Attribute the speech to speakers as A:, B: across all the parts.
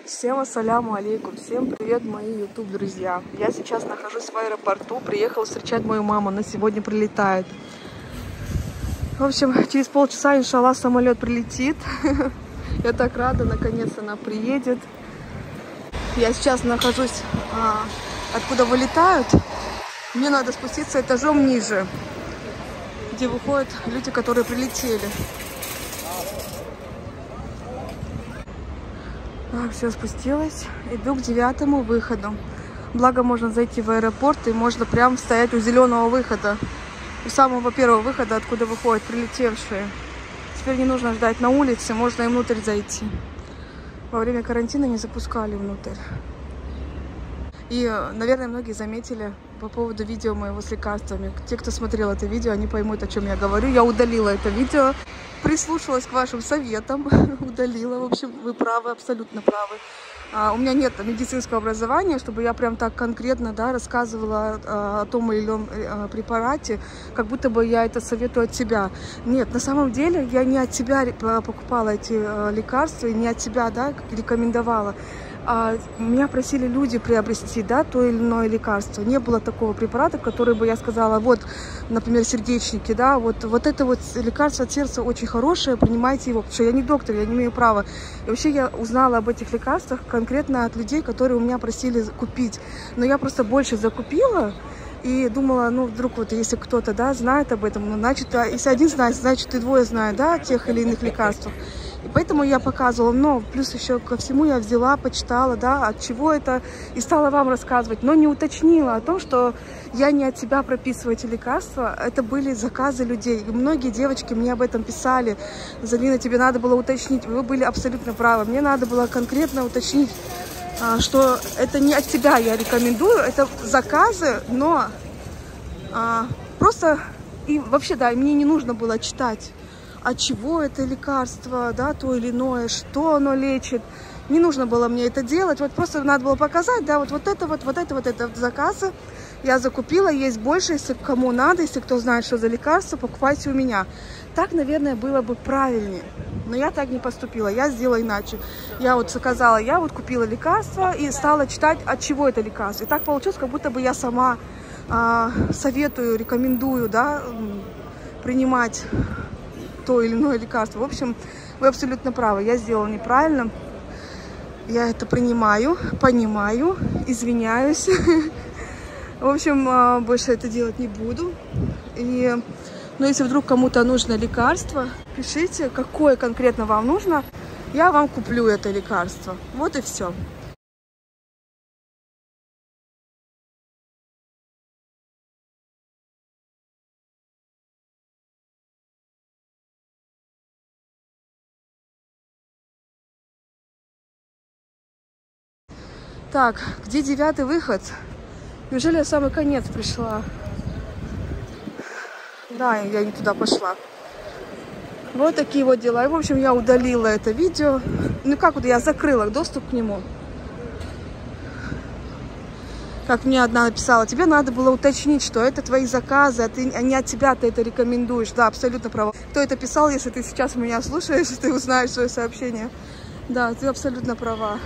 A: Всем ассаляму алейкум, всем привет, мои YouTube друзья. Я сейчас нахожусь в аэропорту, приехала встречать мою маму, она сегодня прилетает. В общем, через полчаса, иншаллах, самолет прилетит. Я так рада, наконец она приедет. Я сейчас нахожусь, откуда вылетают. Мне надо спуститься этажом ниже, где выходят люди, которые прилетели. Так, все, спустилась. Иду к 9-му выходу. Благо, можно зайти в аэропорт и можно прям стоять у зеленого выхода. У самого первого выхода, откуда выходят прилетевшие. Теперь не нужно ждать на улице, можно и внутрь зайти. Во время карантина не запускали внутрь. И, наверное, многие заметили по поводу видео моего с лекарствами. Те, кто смотрел это видео, они поймут, о чем я говорю. Я удалила это видео, прислушалась к вашим советам, удалила. В общем, вы правы, абсолютно правы. У меня нет медицинского образования, чтобы я прям так конкретно, да, рассказывала о том или ином препарате, как будто бы я это советую от себя. Нет, на самом деле я не от себя покупала эти лекарства и не от себя, да, рекомендовала. Меня просили люди приобрести, да, то или иное лекарство. Не было такого препарата, который бы я сказала, вот, например, сердечники, да, вот это вот лекарство от сердца очень хорошее, принимайте его, потому что я не доктор, я не имею права. И вообще я узнала об этих лекарствах конкретно от людей, которые у меня просили купить. Но я просто больше закупила и думала, ну, вдруг вот если кто-то, да, знает об этом, ну, значит, если один знает, значит, и двое знают, да, о тех или иных лекарствах. И поэтому я показывала, но плюс еще ко всему я взяла, почитала, да, от чего это, и стала вам рассказывать, но не уточнила о том, что я не от себя прописываю эти лекарства, это были заказы людей. И многие девочки мне об этом писали: Залина, тебе надо было уточнить, вы были абсолютно правы, мне надо было конкретно уточнить, что это не от себя я рекомендую, это заказы, но просто, и вообще, да, мне не нужно было читать, от чего это лекарство, да, то или иное, что оно лечит. Не нужно было мне это делать, вот просто надо было показать, да, вот это заказы я закупила, есть больше, если кому надо, если кто знает, что за лекарство, покупайте у меня. Так, наверное, было бы правильнее, но я так не поступила, я сделала иначе. Я вот заказала, я вот купила лекарство и стала читать, от чего это лекарство. И так получилось, как будто бы я сама советую, рекомендую, да, принимать то или иное лекарство. В общем, вы абсолютно правы, я сделала неправильно. Я это принимаю, понимаю, извиняюсь. В общем, больше это делать не буду. Но если вдруг кому-то нужно лекарство, пишите, какое конкретно вам нужно. Я вам куплю это лекарство. Вот и все. Так, где 9-й выход? Неужели я в самый конец пришла? Да, я не туда пошла. Вот такие вот дела. И, в общем, я удалила это видео. Ну, как вот я закрыла доступ к нему. Как мне одна написала, тебе надо было уточнить, что это твои заказы, а не от тебя ты это рекомендуешь. Да, абсолютно права. Кто это писал, если ты сейчас меня слушаешь, ты узнаешь свое сообщение. Да, ты абсолютно права.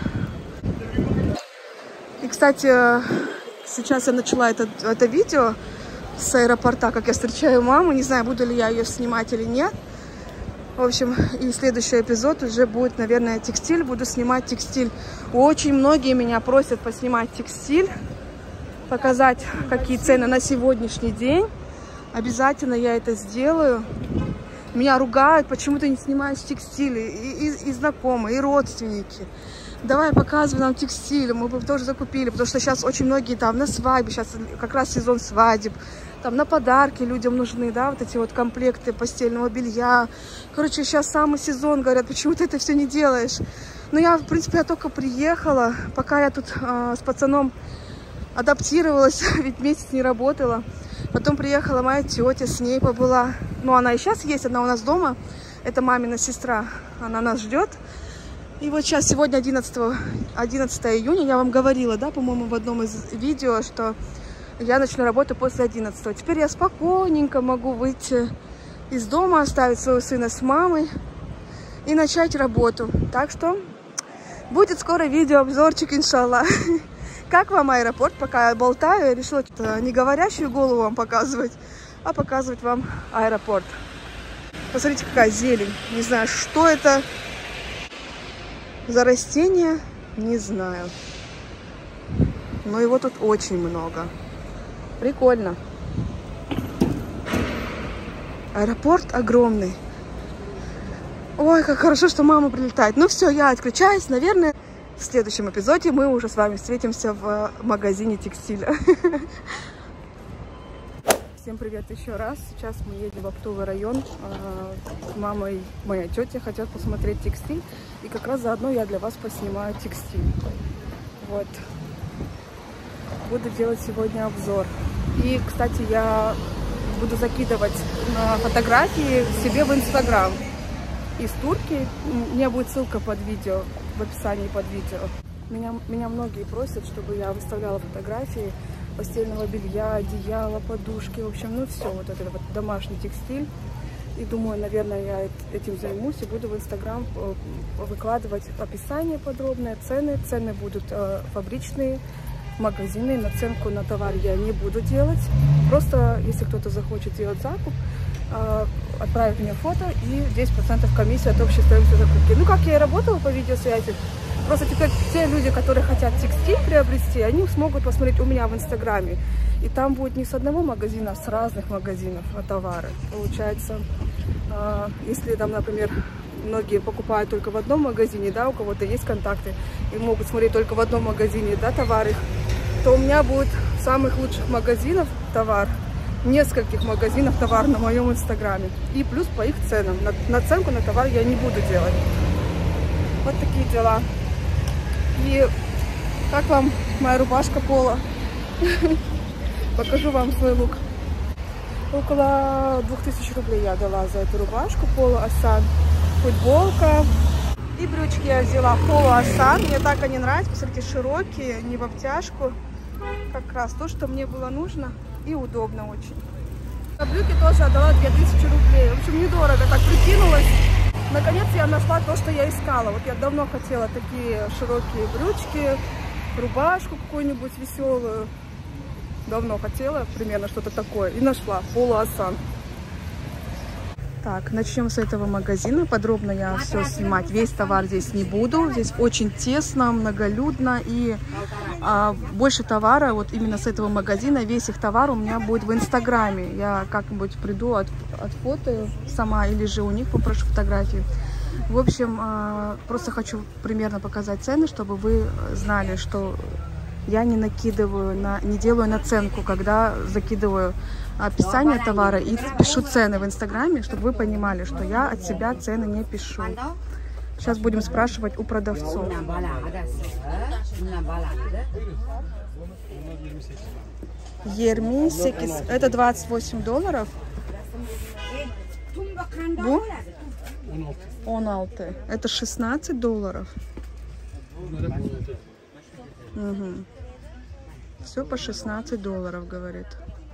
A: И, кстати, сейчас я начала это видео с аэропорта, как я встречаю маму. Не знаю, буду ли я ее снимать или нет. В общем, и следующий эпизод уже будет, наверное, текстиль. Буду снимать текстиль. Очень многие меня просят поснимать текстиль, показать, какие цены на сегодняшний день. Обязательно я это сделаю. Меня ругают, почему ты не снимаешь текстиль, и знакомые, и родственники. Давай, показывай нам текстиль, мы бы тоже закупили, потому что сейчас очень многие там на свадьбе, сейчас как раз сезон свадеб, там на подарки людям нужны, да, вот эти вот комплекты постельного белья. Короче, сейчас самый сезон, говорят, почему ты это все не делаешь? Ну, я, в принципе, я только приехала, пока я тут с пацаном адаптировалась, ведь месяц не работала. Потом приехала моя тетя, с ней побыла. Ну, она и сейчас есть, она у нас дома, это мамина сестра, она нас ждет. И вот сейчас, сегодня 11 июня, я вам говорила, да, по-моему, в одном из видео, что я начну работу после 11. Теперь я спокойненько могу выйти из дома, оставить своего сына с мамой и начать работу. Так что Будет скоро видеообзорчик, иншаллах. Как вам аэропорт? Пока я болтаю, я решила не говорящую голову вам показывать, а показывать вам аэропорт. Посмотрите, какая зелень. Не знаю, что это за растение, не знаю. Но его тут очень много. Прикольно. Аэропорт огромный. Ой, как хорошо, что мама прилетает. Ну все, я отключаюсь. Наверное, в следующем эпизоде мы уже с вами встретимся в магазине текстиля. Всем привет еще раз. Сейчас мы едем в оптовый район. Мама и моя тетя хотят посмотреть текстиль. И как раз заодно я для вас поснимаю текстиль. Вот. Буду делать сегодня обзор. И, кстати, я буду закидывать на фотографии себе в Инстаграм. Из Турки. У меня будет ссылка под видео, в описании под видео. Меня многие просят, чтобы я выставляла фотографии постельного белья, одеяла, подушки, в общем, ну все, вот это вот домашний текстиль. И думаю, наверное, я этим займусь и буду в Инстаграм выкладывать описание подробное, цены. Цены будут фабричные, магазины. Наценку на товар я не буду делать. Просто, если кто-то захочет делать закуп, отправить мне фото и 10% комиссии от общей стоимости закупки. Ну, как я и работала по видеосвязи. Просто теперь те люди, которые хотят текстиль приобрести, они смогут посмотреть у меня в Инстаграме. И там будет не с одного магазина, а с разных магазинов товары. Получается, если там, например, многие покупают только в одном магазине, да, у кого-то есть контакты, и могут смотреть только в одном магазине, да, товары, то у меня будет самых лучших магазинов товар, нескольких магазинов товар на моем Инстаграме. И плюс по их ценам. Наценку на товар я не буду делать. Вот такие дела. И как вам моя рубашка пола? Покажу вам свой лук. Около 2000 рублей я дала за эту рубашку Polo Assan. Футболка. И брючки я взяла Polo Assan. Мне так они нравятся. Посмотрите, широкие, не в обтяжку. Как раз то, что мне было нужно. И удобно очень. На брюки тоже отдала 2000 рублей. В общем, недорого так прикинулась. Наконец я нашла то, что я искала. Вот я давно хотела такие широкие брючки, рубашку какую-нибудь веселую. Давно хотела примерно что-то такое. И нашла. Polo Assan. Так, начнем с этого магазина. Подробно я все снимать. Весь товар здесь не буду. Здесь очень тесно, многолюдно. И больше товара вот именно с этого магазина. Весь их товар у меня будет в Инстаграме. Я как-нибудь приду, отфотаю сама или же у них попрошу фотографии. В общем, просто хочу примерно показать цены, чтобы вы знали, что я не накидываю, не делаю наценку, когда закидываю описание товара и пишу цены в Инстаграме, чтобы вы понимали, что я от себя цены не пишу. Сейчас будем спрашивать у продавцов. Ерми Секис. Это $28. Бу? $16. Это $16. Угу. Все по $16, говорит.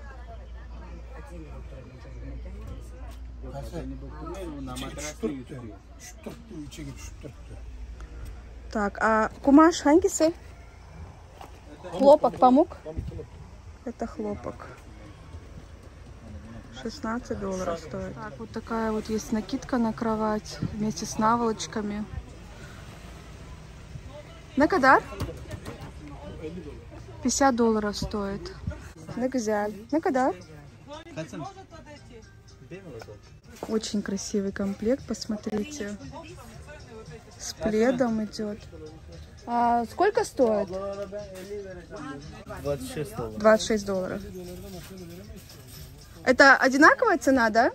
A: Так, а кумаш хангисы? Хлопок, памук? Это хлопок. $16 стоит. Так, вот такая вот есть накидка на кровать вместе с наволочками. На кадар? $50 стоит. На газель. На кадар? Очень красивый комплект, посмотрите. С пледом идет. А сколько стоит? $26. Это одинаковая цена, да?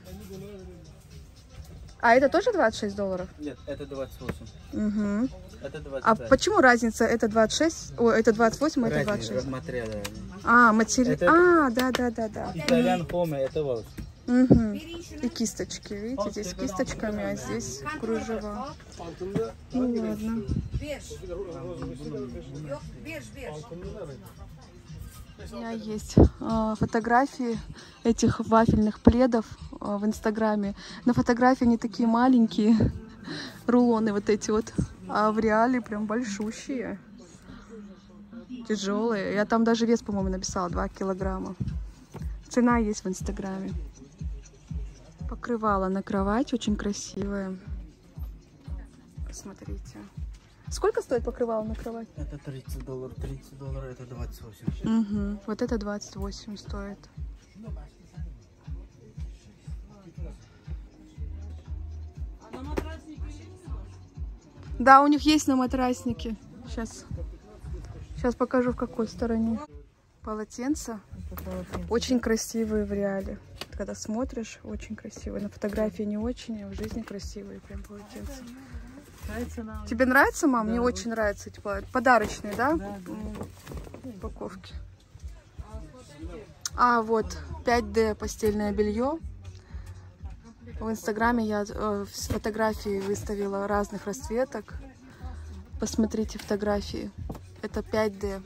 A: А это тоже $26?
B: Нет, это 28.
A: Угу.
B: Это 25.
A: А почему разница? Это 26, о, это 28, а это 26?
B: Материалы.
A: А, материал.
B: Это...
A: А, да.
B: Итальян хоме, это волос.
A: Угу. И кисточки, видите, здесь кисточками, а здесь кружево. Ну ладно. У меня есть фотографии этих вафельных пледов в Инстаграме. На фотографии они такие маленькие, Рулоны вот эти вот. А в реале прям большущие. Тяжелые. Я там даже вес, по-моему, написала 2 килограмма. Цена есть в Инстаграме. Покрывало на кровать. Очень красивое. Посмотрите. Сколько стоит покрывало на кровать?
B: Это $30. $30 это 28.
A: Угу. Вот это 28 стоит. Да, у них есть на матраснике. Сейчас покажу, в какой стороне. Полотенца. Очень красивые в реале. Когда смотришь, очень красивые. На фотографии не очень, а в жизни красивые прям полотенца. Тебе нравится, мам? Да, мне очень нравятся эти подарочные, да? Да, да. Упаковки. А, вот, 5D постельное белье. В Инстаграме я фотографии выставила разных расцветок. Посмотрите фотографии. Это 5D.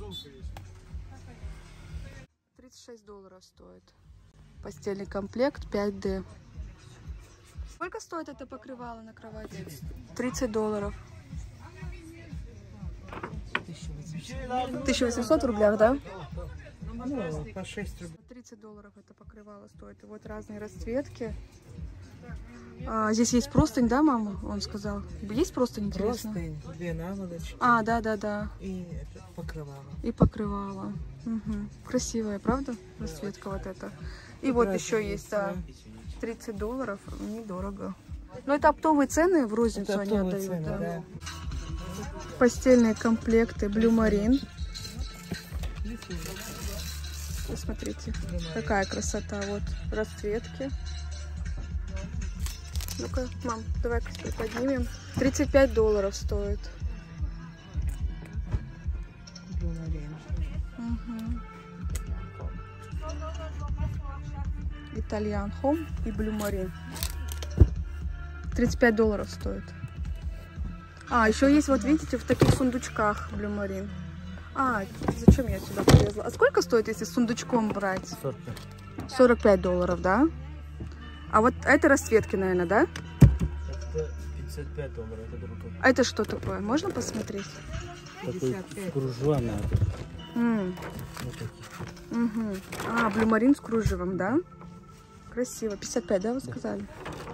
A: $36 стоит. Постельный комплект 5D. Сколько стоит это покрывало на кровати? $30. 1800 в рублях, да?
B: Ну, по 6 рублей.
A: $30 это покрывало стоит. И вот разные расцветки. Здесь есть простынь, да, мама? Он сказал. Есть простынь, интересно?
B: Простынь, 2 наволочки.
A: А, да.
B: И это покрывало.
A: И покрывало. Угу. Красивая, правда? Расцветка вот эта. И вот еще есть, да, $30. Недорого. Но это оптовые цены, в розницу
B: это
A: они отдают.
B: Цены, да.
A: Постельные комплекты Blue Marine. Посмотрите, какая красота. Вот расцветки. Ну-ка, мам, давай-ка поднимем. $35 стоит. Угу. Итальян Home и Blue Marine. $35 стоит. А, еще есть, вот видите, в таких сундучках Blue Marine. А, зачем я сюда полезла? А сколько стоит, если с сундучком брать?
B: 45.
A: $45, да? А вот это расцветки, наверное, да?
B: Это $55, это другое.
A: А это что такое? Можно посмотреть?
B: Такой с кружевами. Вот
A: Угу. А, Blue Marine с кружевом, да? Красиво. 55, да, вы сказали?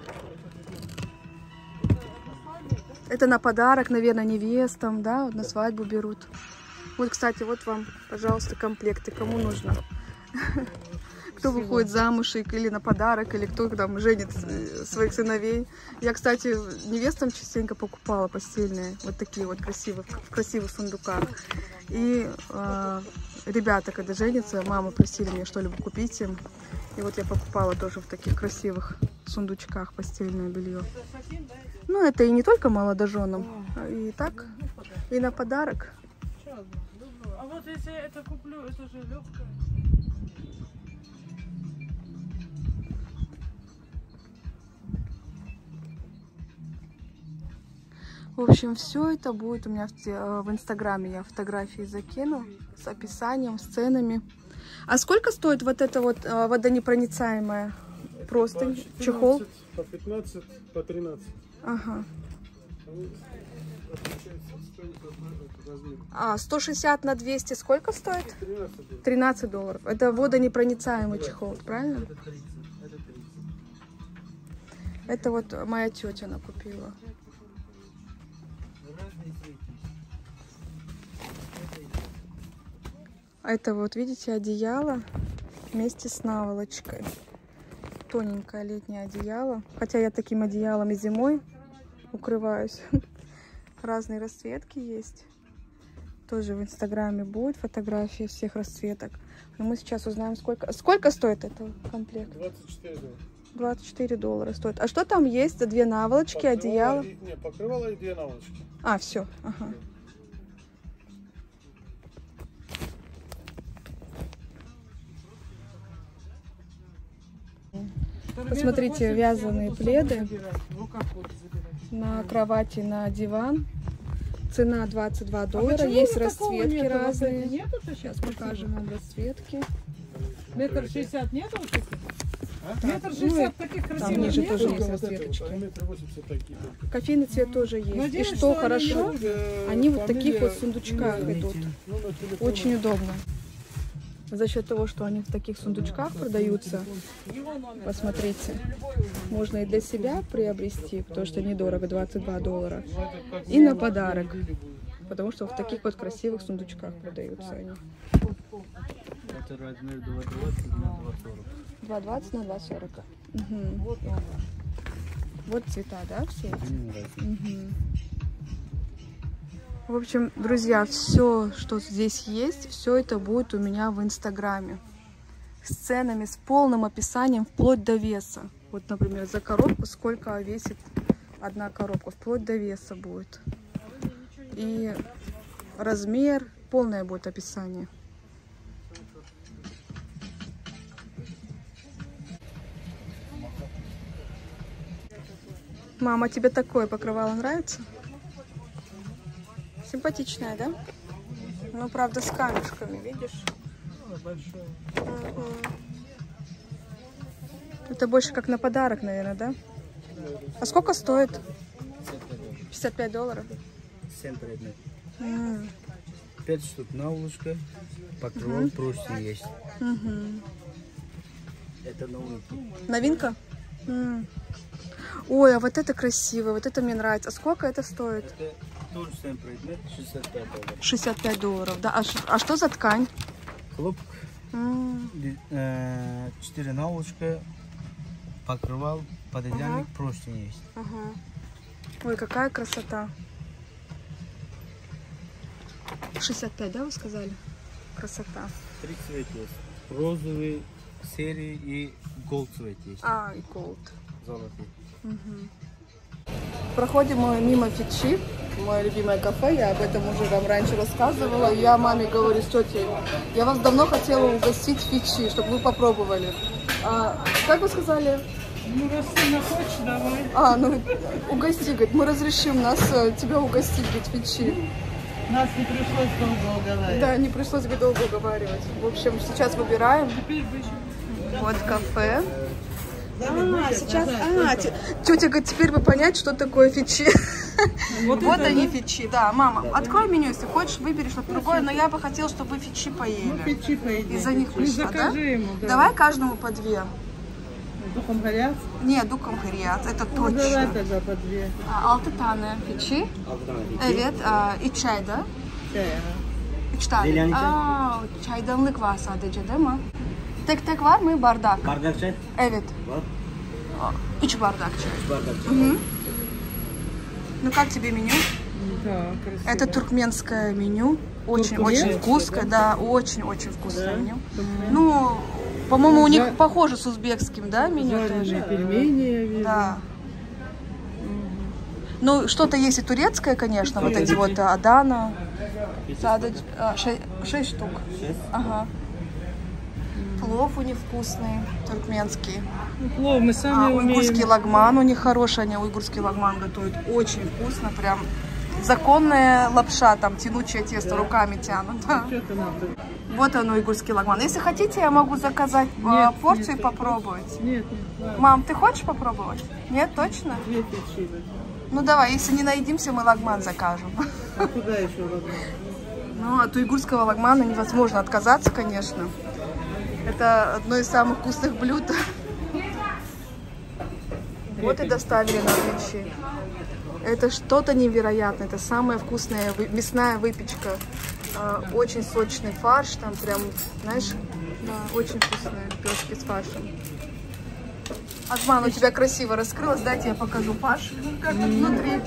A: Это на подарок, наверное, невестам, да? Вот на свадьбу берут. Вот, кстати, вот вам, пожалуйста, комплекты. Кому нужно? Кто выходит замуж или на подарок, или кто там женит своих сыновей. Я, кстати, невестам частенько покупала постельные, вот такие вот красивые, в красивых сундуках. И ребята, когда женятся, мамы просили меня что-либо купить им. И вот я покупала тоже в таких красивых сундучках постельное белье. Ну, это и не только молодоженам, а и так, и на подарок.
C: А вот если я это куплю, это же легкое.
A: В общем, все это будет у меня в Инстаграме. Я фотографии закину с описанием, с ценами. А сколько стоит вот эта вот водонепроницаемая простынь, чехол?
D: По 15, по 13.
A: Ага. А 160 на 200 сколько стоит? $13. Это водонепроницаемый чехол, правильно? Это вот моя тетя накупила. А это вот, видите, одеяло вместе с наволочкой. Тоненькое летнее одеяло. Хотя я таким одеялом и зимой укрываюсь. Разные расцветки есть. Тоже в Инстаграме будет фотографии всех расцветок. Но мы сейчас узнаем, сколько стоит этот комплект. $24 стоит. А что там есть? 2 наволочки, одеяло?
D: Не, покрывало и 2 наволочки.
A: А, все. Ага. Посмотрите, вязаные пледы на кровати, на диван. Цена $22. Есть расцветки разные. Сейчас покажем вам расцветки.
C: 1,60 м нету? Метр 60 таких
A: Там
C: красивых
A: ниже
C: нет?
A: тоже есть
D: Вот это
A: расцветочки.
D: вот, метр 80 такие.
A: Кофейный цвет тоже есть. И
C: Надеюсь,
A: что
C: что
A: хорошо, они вот в таких
D: Фамилия,
A: вот сундучках
D: имя,
A: идут.
D: номер телефона.
A: Очень удобно. За счет того, что они в таких сундучках продаются, посмотрите, можно и для себя приобрести, потому что недорого, $22, и на подарок, потому что в таких вот красивых сундучках продаются они.
B: Это размер 2,20 на 2,40.
A: 2,20 на 2,40. Угу. Вот цвета, да, все эти? Мгм. В общем, друзья, все, что здесь есть, все это будет у меня в Инстаграме. С ценами, с полным описанием, вплоть до веса. Вот, например, за коробку, сколько весит одна коробка, вплоть до веса будет. И размер, полное будет описание. Мама, тебе такое покрывало нравится? Симпатичная, да? Ну, правда, с камешками, видишь?
B: Большой.
A: Мгм. Это больше как на подарок, наверное, да? А сколько стоит? $55.
B: $7 предмет.
A: М.
B: 5 штук наволочка, покрывал простынь есть.
A: Мгм.
B: Это новинки.
A: Новинка? М. Ой, а вот это красиво, вот это мне нравится. А сколько это стоит?
B: Это тоже 7 предмет, $65.
A: $65, да? А что за ткань?
B: Хлопок,
A: М.
B: 4 наволочка, покрывал, пододеяльник, простынь есть.
A: Ага. Ой, какая красота. 65, да, вы сказали? Красота.
B: 3 цвета есть. Розовый, серый и голд цвет есть.
A: А, и голд.
B: Золотый.
A: Проходим мы мимо Фичи, мое любимое кафе, я об этом уже вам раньше рассказывала. Я маме говорю с тетей, я вас давно хотела угостить Фичи, чтобы вы попробовали. Как вы сказали?
C: Ну, раз сильно хочешь, давай.
A: Ну угости, говорит, мы разрешим нас тебя угостить, говорит, Фичи.
C: Нас не пришлось долго уговаривать.
A: Да, не пришлось бы долго уговаривать. В общем, сейчас выбираем.
C: Теперь бы еще...
A: Вот кафе. Сейчас. Тетя говорит, теперь бы понять, что такое Фичи. Вот они Фичи, да. Мама, открой меню, если хочешь, выбери что-то другое, но я бы хотела, чтобы вы Фичи поели.
C: Печи поедим.
A: Из-за них
C: Ну,
A: вышло, да?
C: закажи ему, да.
A: Давай каждому по 2.
C: Духом горят?
A: Нет, дуком горят, это
C: Ну, давай
A: точно.
C: тогда по 2.
A: Altı tane Фичи. Evet, и çay da.
C: Чай, ага.
A: 3 tane. Çaydanlık var sadece değil mi? Tek var mı bardak?
B: Bardak çay?
A: Evet.
B: Var.
A: 3 bardak çay.
B: 3 bardak çay.
A: Ну как тебе меню?
C: Да, красиво.
A: Это туркменское меню. Очень вкусное, да, очень-очень вкусное меню. Ну, по-моему, у них похоже с узбекским, да, меню
C: Жареные
A: тоже?
C: пельмени, я вижу.
A: Да. Ну, что-то есть и турецкое, конечно, вот эти вот Адана. 6 штук.
B: 6.
A: Ага. Плов у них вкусный, туркменский.
C: Ну, плов мы сами
A: Уйгурский
C: умеем.
A: лагман у них хороший, они уйгурский лагман готовят. Очень вкусно, прям законная лапша, там тянучее тесто, руками тянут. Да.
C: Что-то надо.
A: Вот он, уйгурский лагман. Если хотите, я могу заказать порцию и попробовать.
C: Нет, ладно.
A: Мам, ты хочешь попробовать? Нет, точно?
C: 2 печи.
A: Ну давай, если не наедимся, мы лагман закажем.
C: А куда еще ладно?
A: Ну, от уйгурского лагмана невозможно отказаться, конечно. Это одно из самых вкусных блюд. Вот и доставили нам Фичи. Это что-то невероятное. Это самая вкусная мясная выпечка. Очень сочный фарш. Там прям, знаешь, да, очень вкусные лепешки с фаршем. Азман, у тебя красиво раскрылось. Дайте я покажу фарш. Как он внутри.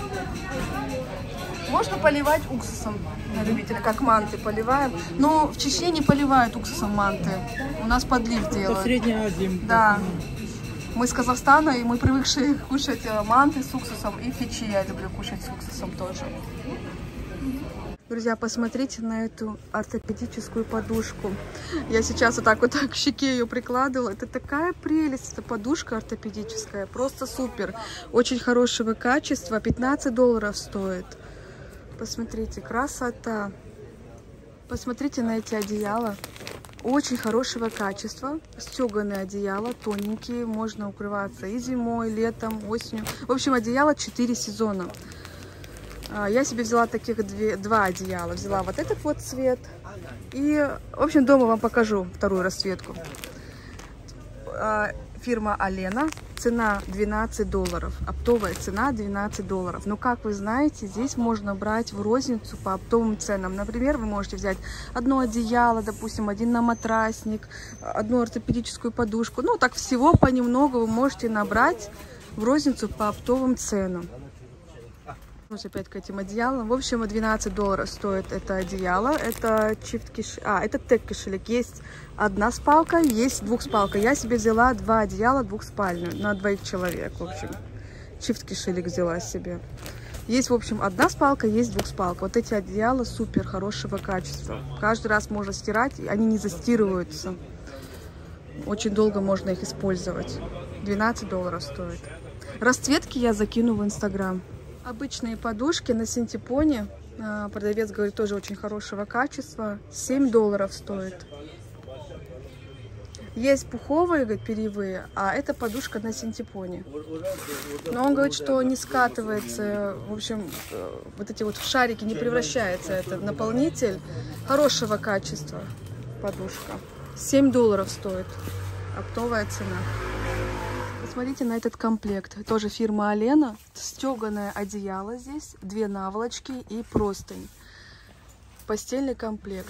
A: Можно поливать уксусом на любителя, как манты поливаем. Но в Чечне не поливают уксусом манты. У нас подлив
C: По
A: делают.
C: Средней Азии.
A: Да. Мы с Казахстана, и мы привыкшие кушать манты с уксусом. И Фичи я люблю кушать с уксусом тоже. Друзья, посмотрите на эту ортопедическую подушку. Я сейчас вот так к щеке ее прикладывала. Это такая прелесть, эта подушка ортопедическая. Просто супер. Очень хорошего качества. $15 стоит. Посмотрите, красота. Посмотрите на эти одеяла. Очень хорошего качества. Стеганые одеяла, тоненькие. Можно укрываться и зимой, летом, осенью. В общем, одеяло 4 сезона. Я себе взяла таких два одеяла. Взяла вот этот вот цвет. И, в общем, дома вам покажу вторую расцветку. Фирма Алена. Цена $12. Оптовая цена $12. Но, как вы знаете, здесь можно брать в розницу по оптовым ценам. Например, вы можете взять одно одеяло, допустим, один матрасник, одну ортопедическую подушку. Ну, так всего понемногу вы можете набрать в розницу по оптовым ценам. Опять к этим одеялам. В общем, $12 стоит это одеяло. Это это тег-кошелек. Есть одна спалка, есть двухспалка. Я себе взяла два одеяла двухспальную на 2 человек. В общем, чифт-кошелек взяла себе. Есть, в общем, одна спалка, есть двухспалка. Вот эти одеяла супер хорошего качества. Каждый раз можно стирать, и они не застирываются. Очень долго можно их использовать. $12 стоит. Расцветки я закину в Инстаграм. Обычные подушки на синтепоне, продавец говорит, тоже очень хорошего качества, $7 стоит. Есть пуховые, говорит, перьевые, а это подушка на синтепоне. Но он говорит, что не скатывается, в общем, вот эти вот шарики не превращается, это наполнитель хорошего качества подушка. $7 стоит, оптовая цена. Посмотрите на этот комплект. Тоже фирма Алена. Стеганое одеяло здесь, 2 наволочки и простынь. Постельный комплект.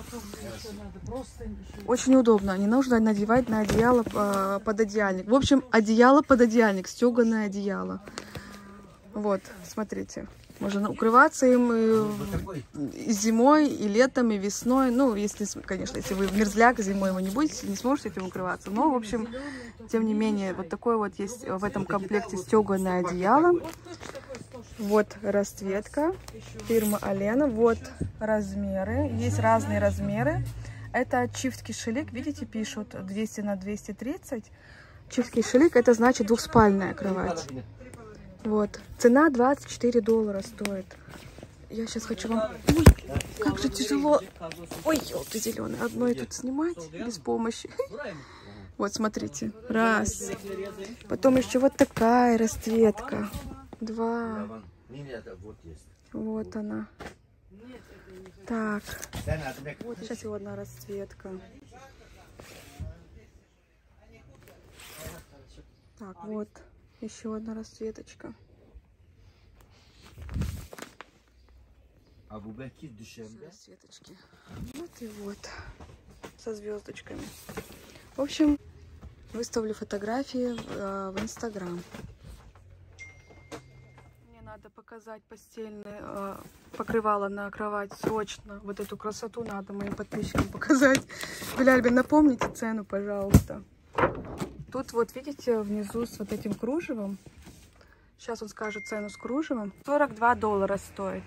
A: Очень удобно. Не нужно надевать на одеяло пододеяльник. В общем, одеяло пододеяльник. Стеганое одеяло. Вот, смотрите. Можно укрываться им и зимой, и летом, и весной. Ну, если, конечно, если вы мерзляк, зимой вы не будете, не сможете этим укрываться. Но, в общем, тем не менее, вот такое вот есть в этом комплекте стеганое одеяло. Вот расцветка. Фирма Алена. Вот размеры. Есть разные размеры. Это чифт-кошелек. Видите, пишут 200 на 230. Чифт-кошелек — это значит двухспальная кровать. Вот. Цена $24 стоит. Я сейчас хочу вам... Ой, как же тяжело. Ой, елки зеленые. Одной тут снимать без помощи. Вот, смотрите. Раз. Потом еще вот такая расцветка. 2. Вот она. Так. Вот сейчас его одна расцветка. Так, вот. Еще одна расцветочка. Расцветочки. Вот и вот. Со звездочками. В общем, выставлю фотографии в Инстаграм. Мне надо показать постельное покрывало на кровать срочно. Вот эту красоту надо моим подписчикам показать. Беляльбин, напомните цену, пожалуйста. Тут вот видите внизу с вот этим кружевом. Сейчас он скажет цену с кружевом. $42 стоит.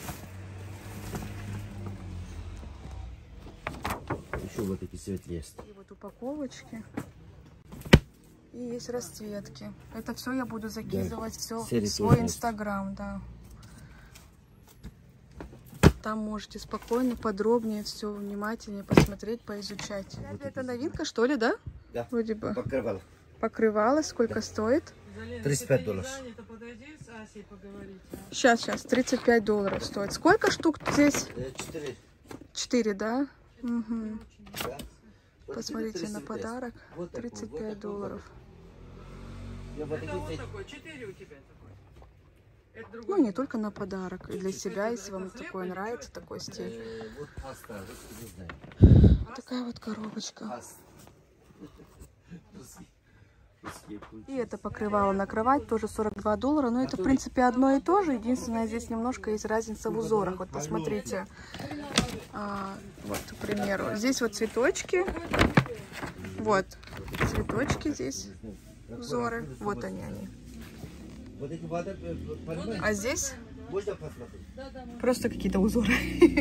E: Еще вот такие цвет есть.
A: И вот упаковочки. И есть расцветки. Это все я буду закидывать все в свой Инстаграм, да. Там можете спокойно, подробнее, все внимательнее посмотреть, поизучать. Вот это новинка, что ли, да?
E: Да.
A: Вроде бы.
E: Покрывало.
A: Покрывало. Сколько стоит?
E: $35.
A: Сейчас, $35 стоит. Сколько штук здесь?
E: 4.
A: 4, да? Угу.
E: Да.
A: Посмотрите на подарок.
E: Вот
A: $35.
C: Это вот такой, 4 у тебя такой. Это другой.
A: Ну, не только на подарок. И для себя, если вам такое нравится, такой стиль.
E: Вот паста, не знаю.
A: Вот такая вот коробочка. И это покрывало на кровать, тоже $42. Но это, в принципе, одно и то же. Единственное, здесь немножко есть разница в узорах. Вот посмотрите. Вот, к примеру, здесь вот цветочки. Вот, цветочки здесь, узоры. Вот они. А здесь просто какие-то узоры.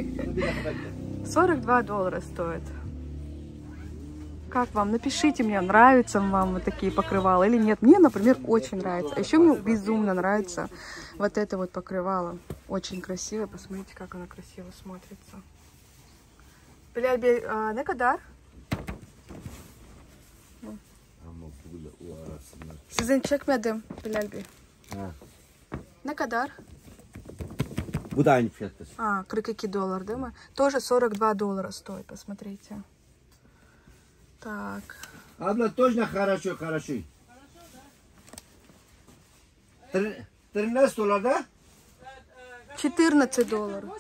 A: $42 стоит. Как вам? Напишите мне, нравятся вам вот такие покрывала или нет. Мне, например, очень нравится. А еще мне безумно нравится вот это вот покрывало. Очень красиво. Посмотрите, как оно красиво смотрится. Беляльбе, ne kadar?
E: Ama böyle o arasında.
A: Sizin çekmedim Bilal Bey.
E: Ha.
A: Ne kadar?
E: Bu da aynı fiyattır.
A: А, 42 доллара, да? Тоже 42 доллара стоит, посмотрите. Так.
E: Abla точно хорошо, хорошо. 13 dolar da?
A: 14 долларов.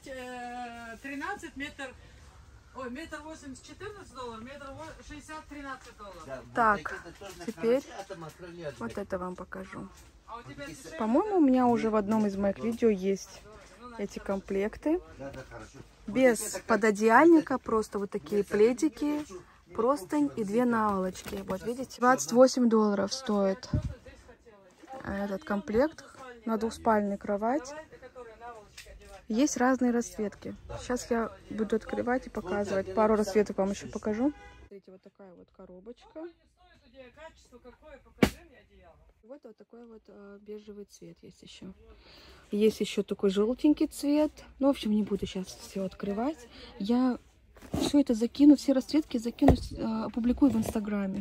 C: 13 метр. Ой, метр 80, 14 долларов, метр 60, 13 долларов.
A: Так, теперь вот это вам покажу.
C: А у тебя дешевле?
A: По-моему, у меня уже в одном из моих видео есть эти комплекты. Без пододеяльника, просто вот такие пледики, простынь и 2 наволочки. Вот видите, 28 долларов стоит этот комплект на двухспальную кровать. Есть разные расцветки. Сейчас я буду открывать и показывать. Пару расцветок вам еще покажу. Смотрите, вот такая вот коробочка.
C: Качество какое, покажи мне одеяло.
A: Вот такой вот бежевый цвет есть еще. Есть еще такой желтенький цвет. Ну, в общем, не буду сейчас все открывать. Я все это закину, все расцветки закину, опубликую в Инстаграме.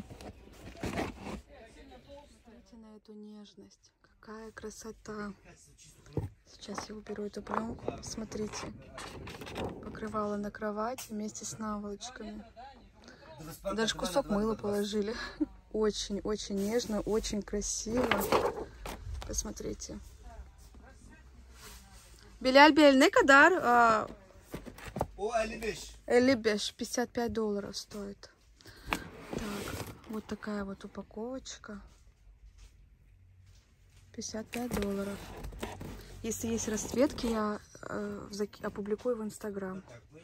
A: Смотрите на эту нежность. Какая красота. Сейчас я уберу эту пленку. Смотрите. Покрывало на кровати вместе с наволочками. Даже кусок мыла положили. Очень-очень нежно, очень красиво. Посмотрите. Bilal Bey, ne kadar?
E: O 55.
A: 55, 55 долларов стоит. Так, вот такая вот упаковочка. 55 долларов. Если есть расцветки, я опубликую в Инстаграм.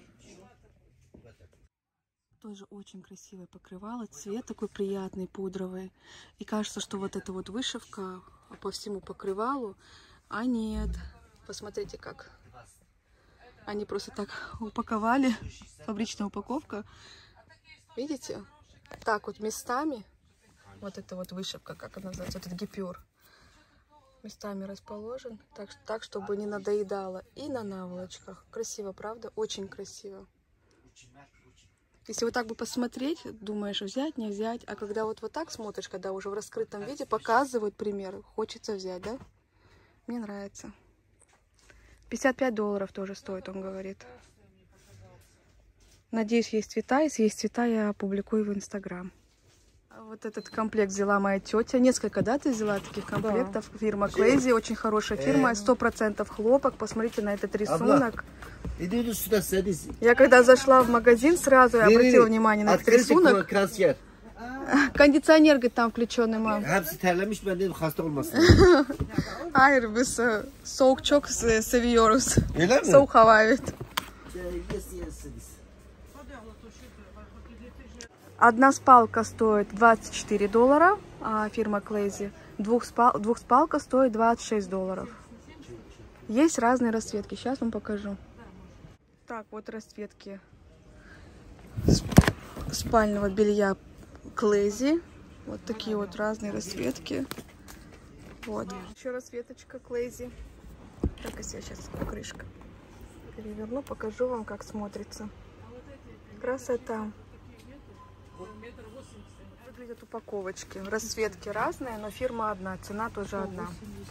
A: Тоже очень красивое покрывало. Цвет такой приятный, пудровый. И кажется, что вот эта вот вышивка по всему покрывалу. А нет. Посмотрите, как. Они просто так упаковали. Фабричная упаковка. Видите? Так вот местами. Вот эта вот вышивка, как она называется, этот гипюр. Местами расположен. Так, чтобы не надоедало. И на наволочках. Красиво, правда? Очень красиво. Если вот так бы посмотреть, думаешь, взять, не взять. А когда вот так смотришь, когда уже в раскрытом виде показывают пример, хочется взять, да? Мне нравится. 55 долларов тоже стоит, он говорит. Надеюсь, есть цвета. Если есть цвета, я опубликую в Инстаграм. Вот этот комплект взяла моя тетя. Несколько, да, ты взяла таких комплектов? Да. Фирма Клейзи, очень хорошая фирма. 100% хлопок. Посмотрите на этот рисунок. Я когда зашла в магазин, сразу я обратила внимание на этот рисунок. Кондиционер, говорит, там включенный, мам. Hayır, biz soğuk çok seviyoruz. Soğuk hava, evet. Одна спалка стоит 24 доллара, фирма Клейзи. Двухспалка стоит 26 долларов. Есть разные расцветки. Сейчас вам покажу. Так, вот расцветки спального белья Клейзи. Вот такие вот разные расцветки. Вот. Еще расцветочка Клейзи. Так, если я сейчас крышка переверну, покажу вам, как смотрится. Красота. Выглядят упаковочки. Расцветки разные, но фирма одна. Цена тоже одна.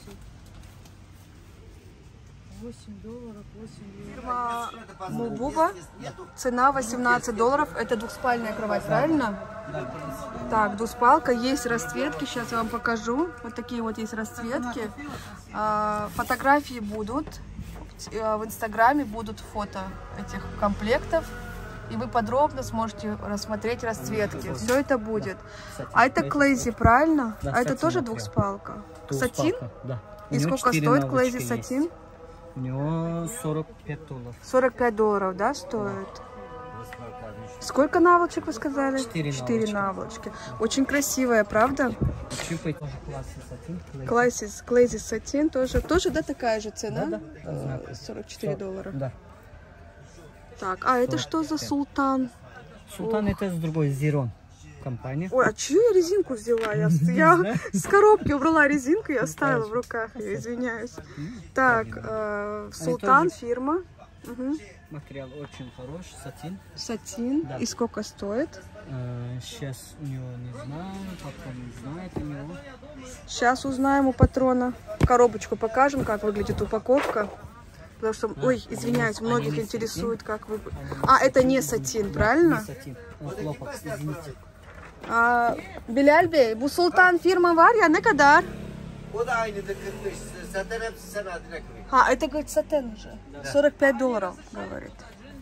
C: 8 долларов, 8
A: Фирма Мубуба. Цена 18 долларов. Это двухспальная кровать, правильно? Так, двуспалка. Есть расцветки. Сейчас я вам покажу. Вот такие вот есть расцветки. Фотографии будут. В Инстаграме будут фото этих комплектов. И вы подробно сможете рассмотреть расцветки. Все это будет. А это Клейзи, правильно?
B: Да,
A: а это
B: сатин,
A: тоже двухспалка? Сатин?
B: Да.
A: И сколько стоит Клейзи сатин?
B: У него 45 долларов.
A: 45 долларов, да, стоит? Сколько наволочек вы сказали?
B: 4
A: наволочки. Очень красивая, правда?
B: Щупай тоже сатин.
A: Клейзи сатин тоже, да, такая же цена?
B: Да.
A: 44 доллара.
B: Да.
A: Так, а это что за Султан?
B: Султан это с другой, Зирон компания.
A: Ой, а чью я резинку взяла? Я с коробки убрала резинку и оставила в руках ее, извиняюсь. Так, Султан фирма. Мгм.
B: Материал очень хороший, сатин.
A: Сатин.
B: Да.
A: И сколько стоит?
B: Сейчас у него не знаю, потом не знает у него.
A: Сейчас узнаем у патрона. Коробочку покажем, как выглядит упаковка. Потому что, ой, извиняюсь, многих
B: не
A: интересует, как вы... А, это не сатин, правильно?
B: Не сатин, хлопок, извините.
A: Bilal Bey, bu Sultan firma var ya, ne kadar?
E: O da aynıdır 45. Zaten hepsi sen adına koy.
A: А, это, говорит, сатен уже. $45, говорит.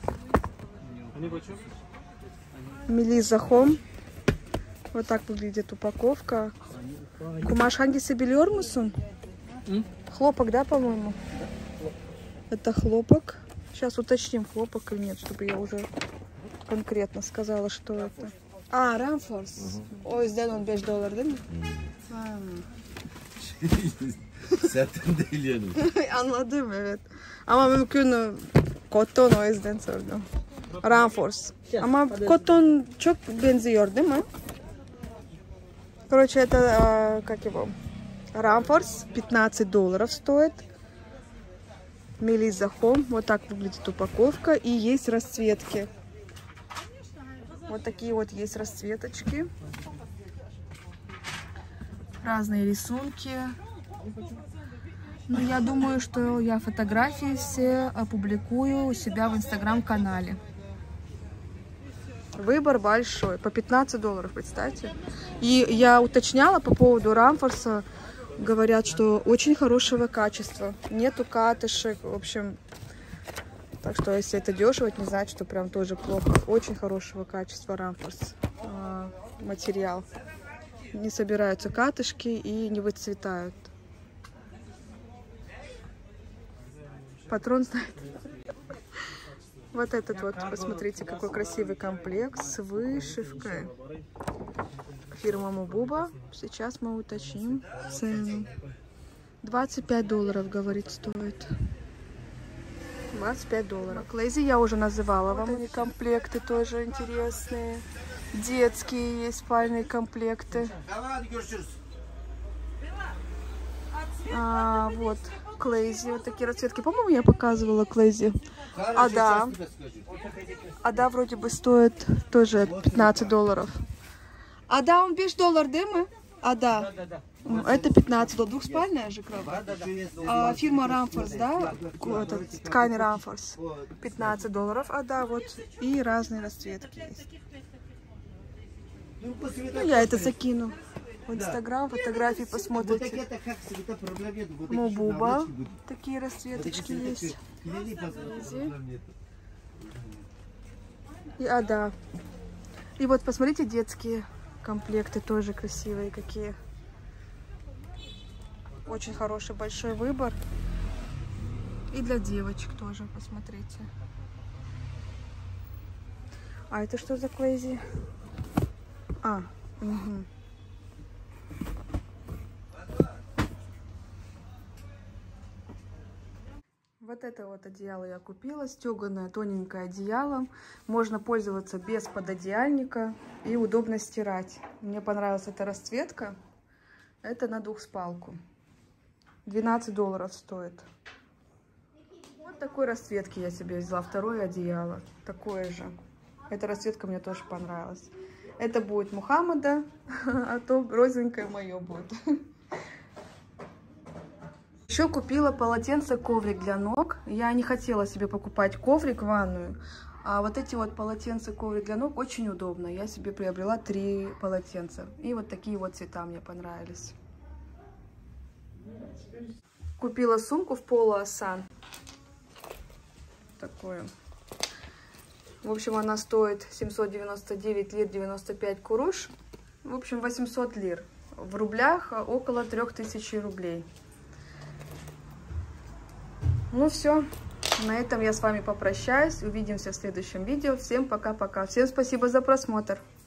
A: Мелиза Хом. Вот так выглядит упаковка. Кумаш хангисы biliyor musun? Хлопок, да, по-моему? Это хлопок. Сейчас уточним, хлопок или нет, чтобы я уже конкретно сказала, что это. А, Рамфорс. O yüzden $15 değil mi?
E: Zaten değil yani.
A: Anladım, evet. Ama mümkün koton, o yüzden sordum. Рамфорс. Ama koton çok benziyor, değil mi? Короче, это, как его, Рамфорс, $15 стоит. Мелиза Хом. Вот так выглядит упаковка. И есть расцветки. Вот такие вот есть расцветочки. Разные рисунки. Но я думаю, что я фотографии все опубликую у себя в инстаграм-канале. Выбор большой. По $15, представьте. И я уточняла по поводу Рамфорса. Говорят, что очень хорошего качества. Нету катышек. В общем, так что если это дешево, это не значит, что прям тоже плохо. Очень хорошего качества Рамфорс материал. Не собираются катышки и не выцветают. Патрон знает. Вот этот вот, посмотрите, какой красивый комплект с вышивкой. Фирма Мубуба. Сейчас мы уточним цену. $25, говорит, стоит. $25. Клейзи я уже называла вам. Они комплекты тоже интересные. Детские есть спальные комплекты. Вот Клейзи, вот такие расцветки. По-моему, я показывала Клейзи. Да, вроде бы стоит тоже $15. Да, он $5, да, мы? Да. Это $15. Двухспальная же кровать. Фирма Рамфорс, да? Ткань Рамфорс. $15. Да, вот. И разные расцветки есть. Ну, я это закину в инстаграм, фотографии посмотрите. Мубуба. Такие расцветочки есть. И да. И вот посмотрите, детские комплекты тоже красивые какие. Очень хороший большой выбор. И для девочек тоже, посмотрите. А это что за Клейзи? Угу. Вот это вот одеяло я купила, стеганое тоненькое одеяло. Можно пользоваться без пододеяльника и удобно стирать. Мне понравилась эта расцветка. Это на двухспалку. $12 стоит. Вот такой расцветки я себе взяла. Второе одеяло. Такое же. Эта расцветка мне тоже понравилась. Это будет Мухаммада, а то розовенькое мое будет. Еще купила полотенце-коврик для ног. Я не хотела себе покупать коврик в ванную. А вот эти вот полотенца-коврик для ног очень удобно. Я себе приобрела 3 полотенца. И вот такие вот цвета мне понравились. Купила сумку в Поло Асан. Такую. В общем, она стоит 799 лир 95 куруш. В общем, 800 лир. В рублях около 3000 рублей. Ну все, на этом я с вами попрощаюсь. Увидимся в следующем видео. Всем пока-пока. Всем спасибо за просмотр.